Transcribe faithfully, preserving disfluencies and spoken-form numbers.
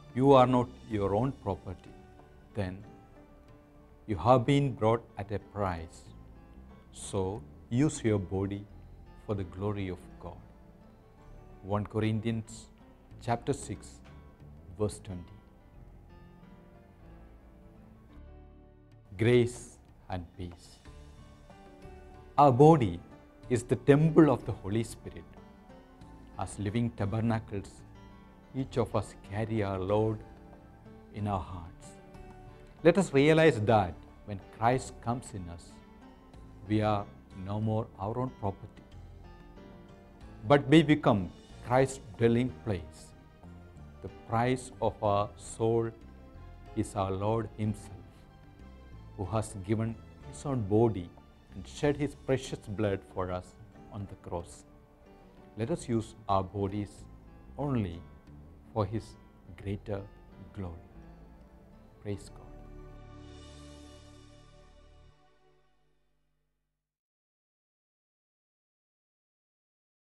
You are not your own property. Then you have been bought at a price. So use your body for the glory of God. First Corinthians chapter six, verse twenty. Grace and peace. Our body is the temple of the Holy Spirit. As living tabernacles, each of us carry our Lord in our hearts. Let us realize that when Christ comes in us, we are no more our own property, but we become Christ's dwelling place. The price of our soul is our Lord Himself, who has given His own body and shed His precious blood for us on the cross. Let us use our bodies only for His greater glory. Praise God.